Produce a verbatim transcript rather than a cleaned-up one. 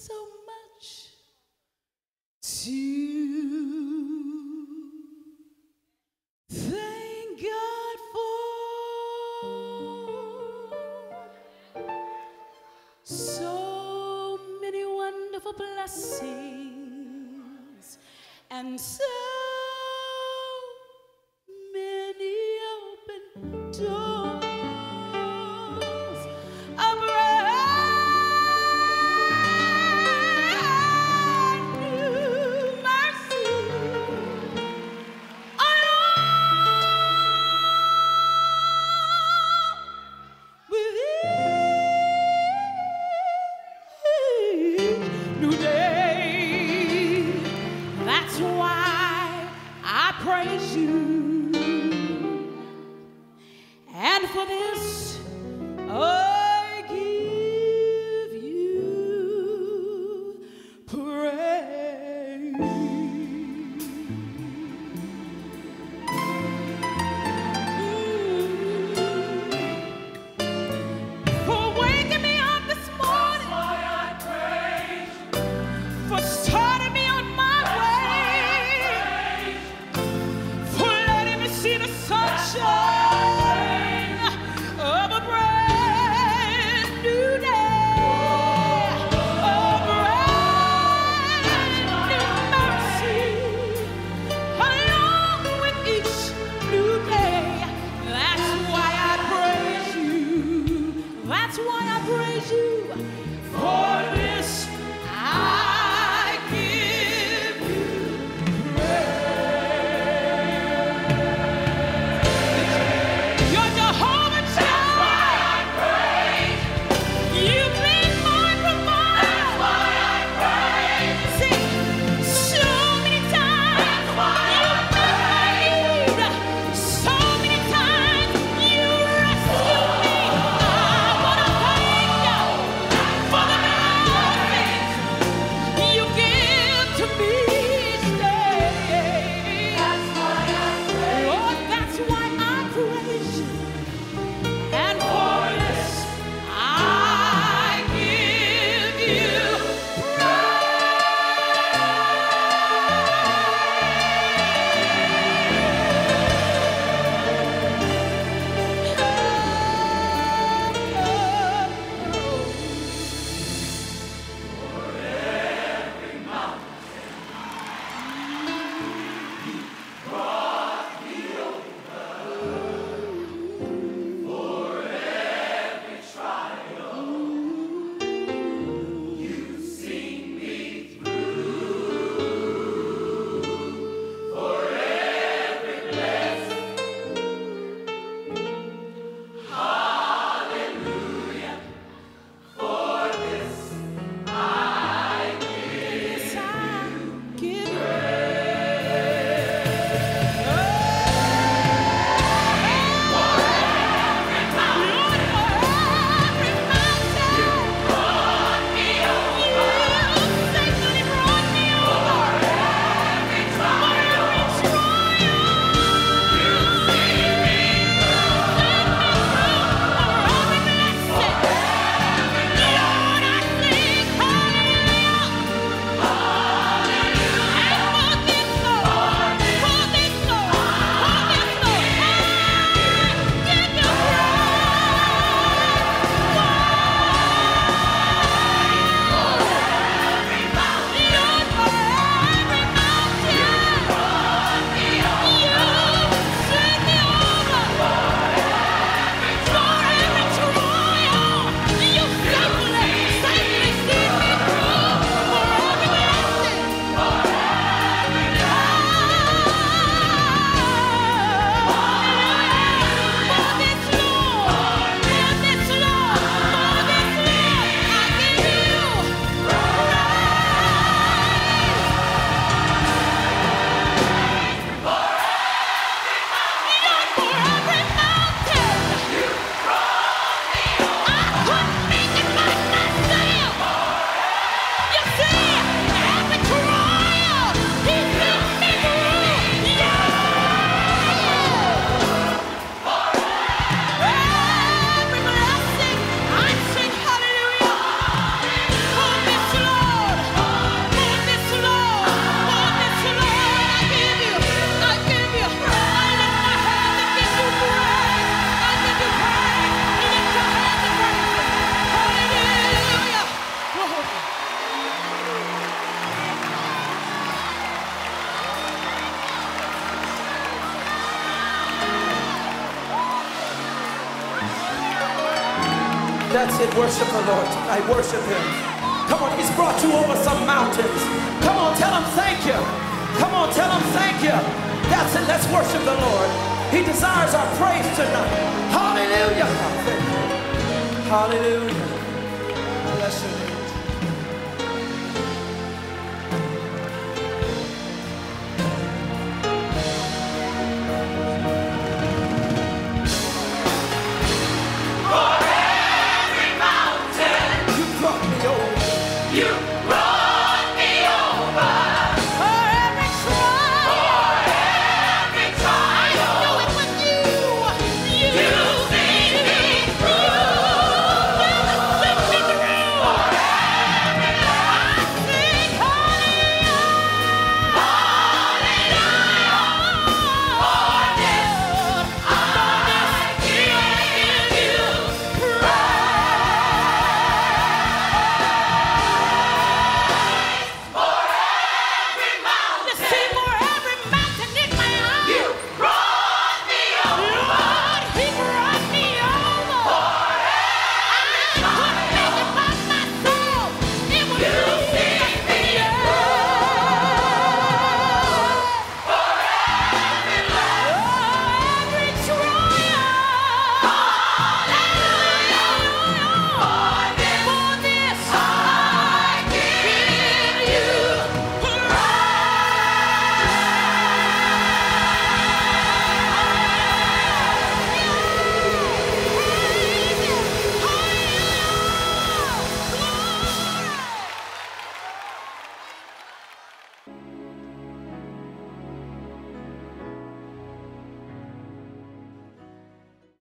so much to thank God for. So many wonderful blessings and so many open doors. A brand new mercy along with each new day. That's why I praise you. And for this, I give you praise. For waking me up this morning. That's why I praise. For starting me on my way. For letting me see the sunshine of a brand new day, a brand new mercy along with each new day. That's why I praise you. That's why I praise you. For this I give you praise. You're Jehovah Jireh. You've been my provider. That's why I praise. Sing. So many times you've met my need. So many times you rescued me. I wanna thank you. That's it. Worship the Lord tonight. Worship him. Come on, he's brought you over some mountains. Come on, tell him thank you. Come on, tell him thank you. That's it. Let's worship the Lord. He desires our praise tonight. Hallelujah. Hallelujah. Bless your name.